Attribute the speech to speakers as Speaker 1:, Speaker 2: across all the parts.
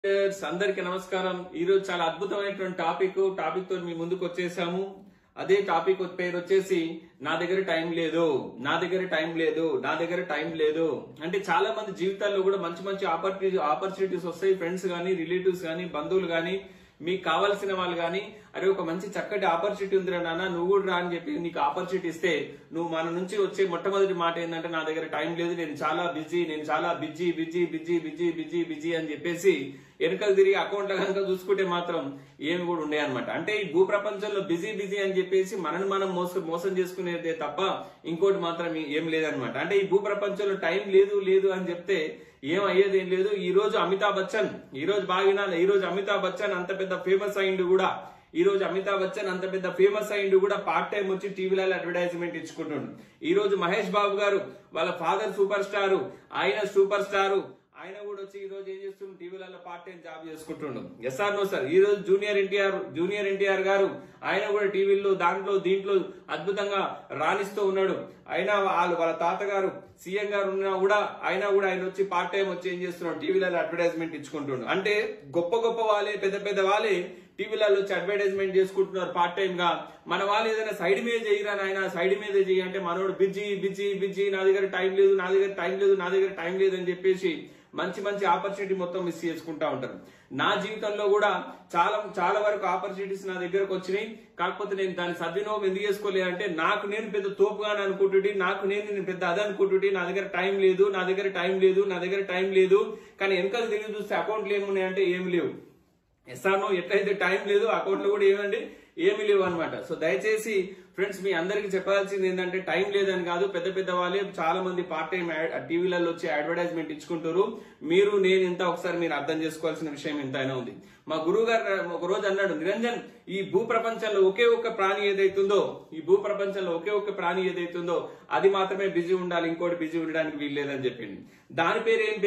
Speaker 1: అందరికి నమస్కారం। ఈ రోజు చాలా అద్భుతమైనటువంటి టాపిక్ తో మీ ముందుకు వచ్చేసాము। అదే టాపిక్ పేరు వచ్చేసి నా దగ్గర టైం లేదు, నా దగ్గర టైం లేదు, నా దగ్గర టైం లేదు। అంటే చాలా మంది జీవితాల్లో కూడా మంచి మంచి ఆపర్చునిటీస్ వస్తాయి। ఫ్రెండ్స్ గానీ, రిలేటివ్స్ గానీ, బంధువులు గానీ, మీకు కావాల్సిన వాళ్ళు గానీ, అరే ఒక మంచి చక్కటి ఆపర్చునిటీ ఉందిరా నాన్న, నువ్వు కూడా రా అని చెప్పి నీకు ఆపర్చునిటీ ఇస్తే నువ్వు మన నుంచి వచ్చే మొట్టమొదటి మాట ఏంటంటే నా దగ్గర టైం లేదు, నేను చాలా బిజీ అని చెప్పేసి వెనకలు తిరిగి అకౌంట్లో కనుక చూసుకుంటే మాత్రం ఏమి కూడా ఉండే అనమాట। అంటే ఈ భూ ప్రపంచంలో బిజీ అని చెప్పేసి మనని మనం మోసం చేసుకునేదే తప్ప ఇంకోటి మాత్రం ఏం లేదనమాట। అంటే ఈ భూ ప్రపంచంలో టైం లేదు అని చెప్తే ఏం అయ్యేది ఏం లేదు। ఈ రోజు అమితాబ్ బచ్చన్, ఈ రోజు అమితాబ్ బచ్చన్ అంత పెద్ద ఫేమస్ అయిండు కూడా పార్ట్ టైం వచ్చి టీవీలలో అడ్వర్టైజ్మెంట్ ఇచ్చుకుంటుండు। ఈ రోజు మహేష్ బాబు గారు వాళ్ళ ఫాదర్ సూపర్ స్టార్, ఆయన కూడా వచ్చి ఈ రోజు ఏం చేస్తుండ్రు, టీవీలలో పార్ట్ టైం జాబ్ చేసుకుంటుండు। Yes or no sir. ఈ రోజు జూనియర్ ఎన్టీఆర్ గారు ఆయన కూడా టీవీల్లో దీంట్లో అద్భుతంగా రాణిస్తూ ఉన్నాడు। అయినా వాళ్ళ తాతగారు సీఎం గారు ఉన్నా కూడా ఆయన వచ్చి పార్ట్ టైం వచ్చి ఏం చేస్తున్నాడు, టీవీలలో అడ్వర్టైజ్మెంట్ ఇచ్చుకుంటుండు। అంటే గొప్ప వాళ్ళే, పెద్ద వాళ్ళే టీవీలలో వచ్చి అడ్వర్టైజ్మెంట్ చేసుకుంటున్నారు పార్ట్ టైం గా। మన వాళ్ళు ఏదైనా సైడ్ మీద చేయరా నాయన, సైడ్ మీద చేయి అంటే మనోడు బిజీ, నా దగ్గర టైం లేదు అని చెప్పేసి మంచి ఆపర్చునిటీ మొత్తం మిస్ చేసుకుంటా ఉంటారు। నా జీవితంలో కూడా చాలా వరకు ఆపర్చునిటీస్ నా దగ్గరకు వచ్చినాయి। కాకపోతే నేను దాని సద్వినియోగం ఎందుకు చేసుకోలేదంటే నాకు నేను పెద్ద తోపుగానే అనుకుంటుంటే, నాకు నేను పెద్ద అది అనుకుంటుంటే నా దగ్గర టైం లేదు కానీ వెనకాల తిరిగి చూస్తే అకౌంట్లు ఏమున్నాయంటే ఏమి లేవు। ఎస్ఆర్నో ఎట్లయితే టైం లేదు, అకౌంట్లో కూడా ఏమి లేవు అనమాట। సో దయచేసి ఫ్రెండ్స్ మీ అందరికి చెప్పాల్సింది ఏంటంటే టైం లేదని కాదు, పెద్ద వాళ్ళే చాలా మంది పార్ట్ టైం టీవీలలో వచ్చి అడ్వర్టైజ్మెంట్ ఇచ్చుకుంటారు। నేను ఇంత ఒకసారి మీరు అర్థం చేసుకోవాల్సిన విషయం ఎంతైనా ఉంది। మా గురువు గారు ఒక రోజు అన్నాడు, నిరంజన్ ఈ భూ ప్రపంచంలో ఒకే ఒక్క ప్రాణి ఏదైతుందో అది మాత్రమే బిజీ ఉండాలి, ఇంకోటి బిజీ ఉండడానికి వీల్లేదని చెప్పింది। దాని పేరు ఏం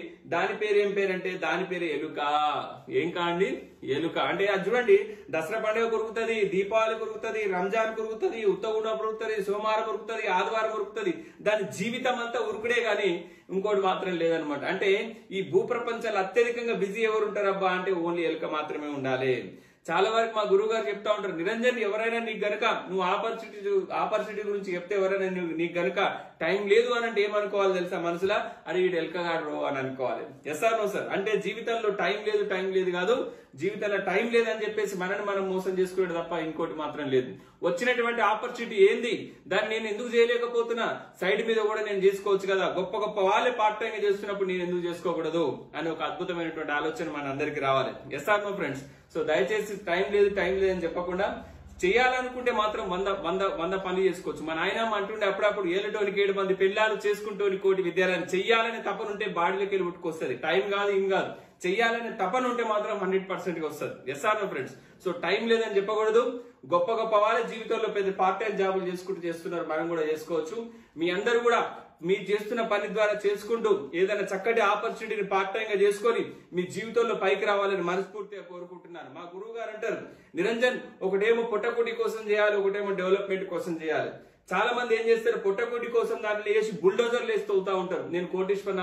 Speaker 1: పేరు ఎలుక। ఏం కాండి ఎలుక అంటే అది చూడండి, దసరా పండుగ కొరుకుతుంది, దీపావళి కొరుకుతుంది, రంజాన్ కొరుకుతుంది, ఉత్తగుండ కొరుకుతుంది, సోమవారం కొరుకుతుంది, ఆదివారం కొరుకుతుంది, దాని జీవితం అంతా ఉరుకుడే గాని ఇంకోటి మాత్రం లేదనమాట। అంటే ఈ భూ ప్రపంచాలు అత్యధికంగా బిజీ ఎవరు ఉంటారబ్బా అంటే ఓన్లీ ఎలుక మాత్రమే ఉండాలి। చాలా వరకు మా గురువు గారు చెప్తా ఉంటారు, నిరంజన్ ఎవరైనా నీకు గనక నువ్వు ఆపర్చునిటీ గురించి చెప్తే ఎవరైనా నీకు గనక టైం లేదు అని అంటే ఏమనుకోవాలి తెలుసా, మనసులా అరే వీడు ఎలకగాడు అని అనుకోవాలి। Yes or no sir. అంటే జీవితంలో టైం లేదు కాదు, జీవితంలో టైం లేదని చెప్పేసి మనని మనం మోసం చేసుకునేది తప్ప ఇంకోటి మాత్రం లేదు। వచ్చినటువంటి ఆపర్చునిటీ ఏంది, దాన్ని నేను ఎందుకు చేయలేకపోతున్నా, సైడ్ మీద కూడా నేను చేసుకోవచ్చు కదా, గొప్ప వాళ్ళే పార్ట్ టైం చేస్తున్నప్పుడు నేను ఎందుకు చేసుకోకూడదు అని ఒక అద్భుతమైనటువంటి ఆలోచన మన అందరికి రావాలి। Yes or no friends. సో దయచేసి టైం లేదు అని చెప్పకుండా చేయాలనుకుంటే మాత్రం 100 పనులు చేసుకోవచ్చు। మన ఆయన అంటుండే అప్పుడప్పుడు 7 మంది పెళ్ళాలు చేసుకుంటోని కోటి విద్యాలయం చెయ్యాలని తపనుంటే బాడీలోకి వెళ్ళి ఉట్టుకొస్తుంది। టైం కాదు ఏం కాదు, చెయ్యాలని తపన ఉంటే మాత్రం 100% వస్తుంది। Yes or no friends. So time లేదని చెప్పకూడదు, గొప్ప వాళ్ళ జీవితంలో పెద్ద పార్ట్ టైం జాబులు చేస్తున్నారు, మనం కూడా చేసుకోవచ్చు। మీ అందరూ కూడా మీరు చేస్తున్న పని ద్వారా చేసుకుంటూ ఏదైనా చక్కటి ఆపర్చునిటీని పార్ట్ టైం గా చేసుకొని మీ జీవితంలో పైకి రావాలని మనస్ఫూర్తిగా కోరుకుంటున్నాను। మా గురువు గారు అంటారు, నిరంజన్ ఒకటేమో పొట్టకుటి కోసం చేయాలి, ఒకటేమో డెవలప్మెంట్ కోసం చేయాలి। చాలా మంది ఏం చేస్తారు, పొట్టకుటి కోసం దాంట్లో వేసి బుల్డోజర్లు వేస్తూ ఉంటారు, నేను కోటీశ్వరన్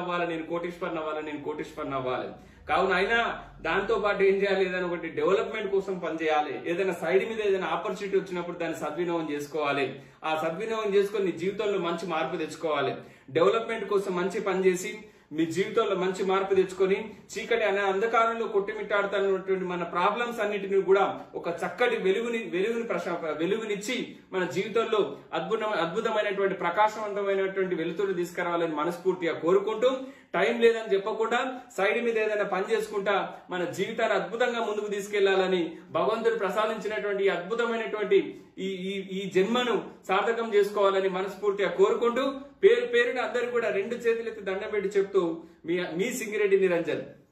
Speaker 1: అవ్వాలి। కావున అయినా దాంతో పాటు ఏం చేయాలి, ఏదైనా ఒకటి డెవలప్మెంట్ కోసం పనిచేయాలి। ఏదైనా సైడ్ మీద ఏదైనా ఆపర్చునిటీ వచ్చినప్పుడు దాన్ని సద్వినియోగం చేసుకోవాలి। ఆ సద్వినియోగం చేసుకొని నీ జీవితంలో మంచి మార్పు తెచ్చుకోవాలి। డెవలప్మెంట్ కోసం మంచి పని చేసి మీ జీవితంలో మంచి మార్పు తెచ్చుకొని చీకటి అనే అంధకారంలో కొట్టిమిట్టాడుతున్నటువంటి మన ప్రాబ్లమ్స్ అన్నిటిని కూడా ఒక చక్కటి వెలుగునిచ్చి మన జీవితంలో అద్భుతమైనటువంటి ప్రకాశవంతమైనటువంటి వెలుతురు తీసుకురావాలని మనస్ఫూర్తిగా కోరుకుంటూ, టైం లేదని చెప్పకుండా సైడ్ మీద ఏదైనా పని చేసుకుంటా మన జీవితాన్ని అద్భుతంగా ముందుకు తీసుకెళ్లాలని భగవంతుడు ప్రసాదించినటువంటి అద్భుతమైనటువంటి ఈ జన్మను సార్థకం చేసుకోవాలని మనస్ఫూర్తిగా కోరుకుంటూ పేరున అందరూ కూడా 2 చేతులెత్తి దండం పెట్టి చెప్తూ మీ సింగిరెడ్డి నిరంజన్।